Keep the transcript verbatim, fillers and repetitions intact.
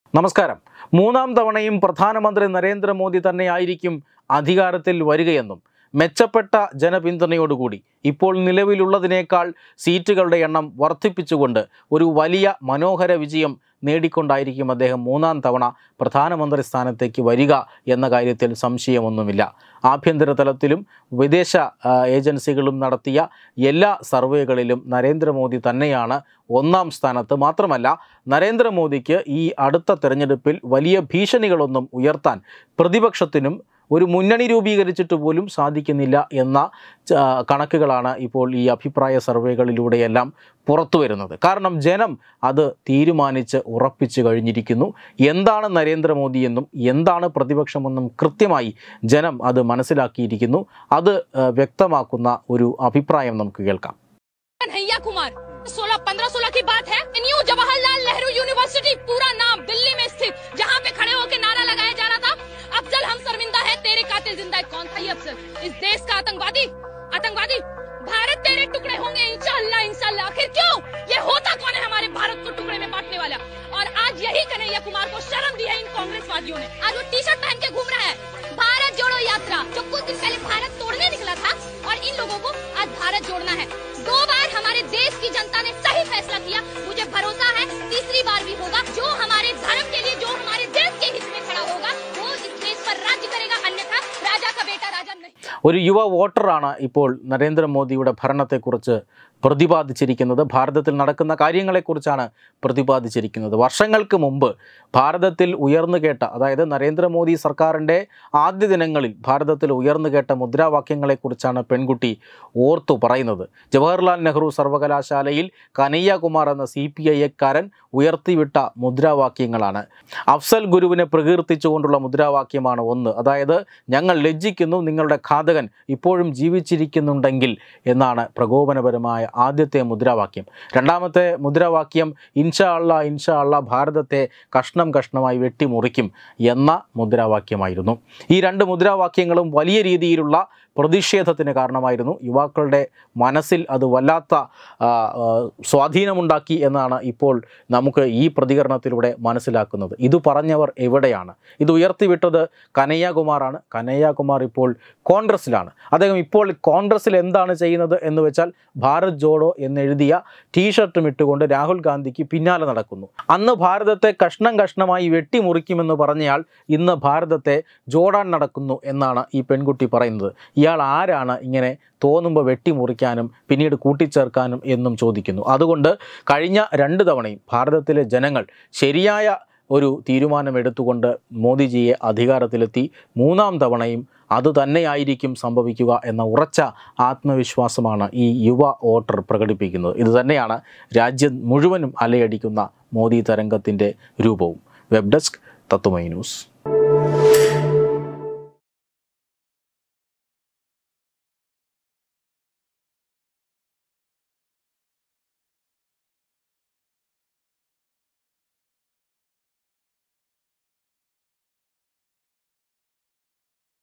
നമസ്കാരം. മൂന്നാം തവണയും പ്രധാനമന്ത്രി നരേന്ദ്രമോദി തന്നെയായിരിക്കും അധികാരത്തിൽ വരികയെന്നും മെച്ചപ്പെട്ട ജനപിന്തുണയോടുകൂടി ഇപ്പോൾ നിലവിലുള്ളതിനേക്കാൾ സീറ്റുകളുടെ എണ്ണം വർദ്ധിപ്പിച്ചുകൊണ്ട് ഒരു വലിയ മനോഹര വിജയം നേടിക്കൊണ്ടായിരിക്കും അദ്ദേഹം മൂന്നാം തവണ പ്രധാനമന്ത്രി സ്ഥാനത്തേക്ക് വരിക എന്ന കാര്യത്തിൽ സംശയമൊന്നുമില്ല. ആഭ്യന്തര തലത്തിലും വിദേശ ഏജൻസികളും നടത്തിയ എല്ലാ സർവേകളിലും നരേന്ദ്രമോദി തന്നെയാണ് ഒന്നാം സ്ഥാനത്ത്. മാത്രമല്ല, നരേന്ദ്രമോദിക്ക് ഈ അടുത്ത തെരഞ്ഞെടുപ്പിൽ വലിയ ഭീഷണികളൊന്നും ഉയർത്താൻ പ്രതിപക്ഷത്തിനും ഒരു മുന്നണി രൂപീകരിച്ചിട്ട് പോലും സാധിക്കുന്നില്ല എന്ന കണക്കുകളാണ് ഇപ്പോൾ ഈ അഭിപ്രായ സർവേകളിലൂടെയെല്ലാം പുറത്തു വരുന്നത്. കാരണം ജനം അത് തീരുമാനിച്ച് ഉറപ്പിച്ചു കഴിഞ്ഞിരിക്കുന്നു. എന്താണ് നരേന്ദ്രമോദി എന്നും എന്താണ് പ്രതിപക്ഷമെന്നും കൃത്യമായി ജനം അത് മനസ്സിലാക്കിയിരിക്കുന്നു. അത് വ്യക്തമാക്കുന്ന ഒരു അഭിപ്രായം നമുക്ക് കേൾക്കാം. सोलह पंद्रह सोलह की बात है। न्यू जवाहरलाल नेहरू यूनिवर्सिटी पूरा नाम दिल्ली में स्थित, जहाँ पे खड़े होकर नारा लगाया जा रहा था, अफजल हम शर्मिंदा है, तेरे कातिल जिंदा है। कौन था ये अफजल? इस देश का आतंकवादी आतंकवादी भारत तेरे टुकड़े होंगे इंशाअल्लाह इंशाअल्लाह। आखिर क्यों? ये होता कौन है हमारे भारत को टुकड़े में बांटने वाला? और आज यही कन्हैया कुमार को शर्म दी है इन कांग्रेसवादियों ने। आज वो टी शर्ट पहन के घूम रहा है, भारत जोड़ो यात्रा, जो कुछ दिन पहले भारत तोड़ने निकला था, और इन लोगों को आज भारत जोड़ना है। दो बार हमारे देश की जनता ने सही फैसला किया, मुझे भरोसा है तीसरी बार भी होगा। जो हमारे धर्म के लिए, जो हमारे देश के हित में खड़ा होगा, वो इस देश पर राज्य करेगा, अन्यथा राजा का बेटा राजा नहीं। ഒരു യുവ വോട്ടറാണ് ഇപ്പോൾ നരേന്ദ്രമോദിയുടെ ഭരണത്തെക്കുറിച്ച് പ്രതിപാദിച്ചിരിക്കുന്നത്. ഭാരതത്തിൽ നടക്കുന്ന കാര്യങ്ങളെക്കുറിച്ചാണ് പ്രതിപാദിച്ചിരിക്കുന്നത്. വർഷങ്ങൾക്ക് മുമ്പ് ഭാരതത്തിൽ ഉയർന്നു കേട്ട, അതായത് നരേന്ദ്രമോദി സർക്കാരിൻ്റെ ആദ്യ ദിനങ്ങളിൽ ഭാരതത്തിൽ ഉയർന്നു കേട്ട മുദ്രാവാക്യങ്ങളെക്കുറിച്ചാണ് പെൺകുട്ടി ഓർത്തു പറയുന്നത്. ജവഹർലാൽ നെഹ്റു സർവകലാശാലയിൽ കനയ്യകുമാർ എന്ന സി പി ഐ എക്കാരൻ ഉയർത്തിവിട്ട മുദ്രാവാക്യങ്ങളാണ്. അഫ്സൽ ഗുരുവിനെ പ്രകീർത്തിച്ചുകൊണ്ടുള്ള മുദ്രാവാക്യമാണ് ഒന്ന്. അതായത് ഞങ്ങൾ ലജ്ജിക്കുന്നു, നിങ്ങളുടെ ഘാതകൻ ഇപ്പോഴും ജീവിച്ചിരിക്കുന്നുണ്ടെങ്കിൽ എന്നാണ് പ്രകോപനപരമായ ആദ്യത്തെ മുദ്രാവാക്യം. രണ്ടാമത്തെ മുദ്രാവാക്യം ഇൻഷാ അള്ളാ ഇൻഷാ അള്ളാ ഭാരതത്തെ കഷ്ണം കഷ്ണമായി വെട്ടിമുറിക്കും എന്ന മുദ്രാവാക്യമായിരുന്നു. ഈ രണ്ട് മുദ്രാവാക്യങ്ങളും വലിയ രീതിയിലുള്ള പ്രതിഷേധത്തിന് കാരണമായിരുന്നു. യുവാക്കളുടെ മനസ്സിൽ അത് വല്ലാത്ത സ്വാധീനമുണ്ടാക്കി എന്നാണ് ഇപ്പോൾ നമുക്ക് ഈ പ്രതികരണത്തിലൂടെ മനസ്സിലാക്കുന്നത്. ഇത് പറഞ്ഞവർ എവിടെയാണ്? ഇത് ഉയർത്തിവിട്ടത് കനയ്യകുമാറാണ്. കനയ്യകുമാർ ഇപ്പോൾ കോൺഗ്രസ്സിലാണ്. അദ്ദേഹം ഇപ്പോൾ കോൺഗ്രസ്സിൽ എന്താണ് ചെയ്യുന്നത് എന്ന് വെച്ചാൽ ഭാരത് ജോഡോ എന്നെഴുതിയ ടീഷർട്ടും ഇട്ടുകൊണ്ട് രാഹുൽ ഗാന്ധിക്ക് പിന്നാലെ നടക്കുന്നു. അന്ന് ഭാരതത്തെ കഷ്ണം കഷ്ണമായി വെട്ടിമുറിക്കുമെന്ന് പറഞ്ഞയാൾ ഇന്ന് ഭാരതത്തെ ജോടാൻ നടക്കുന്നു എന്നാണ് ഈ പെൺകുട്ടി പറയുന്നത്. ഇയാൾ ആരാണ് ഇങ്ങനെ തോന്നുമ്പോൾ വെട്ടിമുറിക്കാനും പിന്നീട് കൂട്ടിച്ചേർക്കാനും എന്നും ചോദിക്കുന്നു. അതുകൊണ്ട് കഴിഞ്ഞ രണ്ട് തവണയും ഭാരതത്തിലെ ജനങ്ങൾ ശരിയായ ഒരു തീരുമാനമെടുത്തുകൊണ്ട് മോദിജിയെ അധികാരത്തിലെത്തി. മൂന്നാം തവണയും അതുതന്നെയായിരിക്കും സംഭവിക്കുക എന്ന ഉറച്ച ആത്മവിശ്വാസമാണ് ഈ യുവ വോട്ടർ പ്രകടിപ്പിക്കുന്നത്. ഇതുതന്നെയാണ് രാജ്യം മുഴുവനും അലയടിക്കുന്ന മോദി തരംഗത്തിൻ്റെ രൂപവും. Web desk Tatwamayi news.